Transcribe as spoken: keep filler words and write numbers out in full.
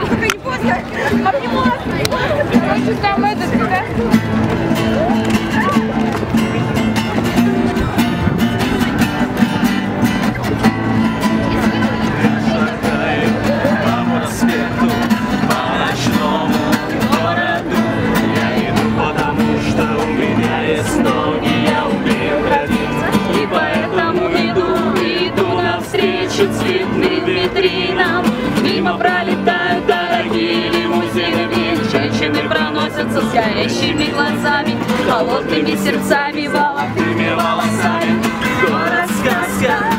только не поздно. Обниматься. Короче, там этот, да? Цветным витринам мимо пролетают дорогие лимузины. Женщины проносятся с горящими глазами, холодными сердцами, волосами, волосами. Город сказка.